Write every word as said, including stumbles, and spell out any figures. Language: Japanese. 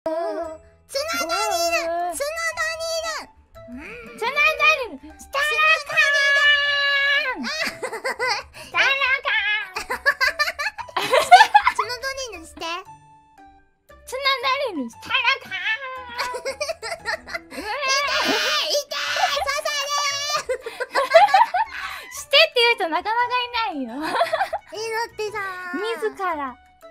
つながりるつながりるつながりるスタラカーンスタラカーンつながりるしてつながりるスタラカーン痛い痛いしてっていう人なかなかいないよ。 え、だってさ自ら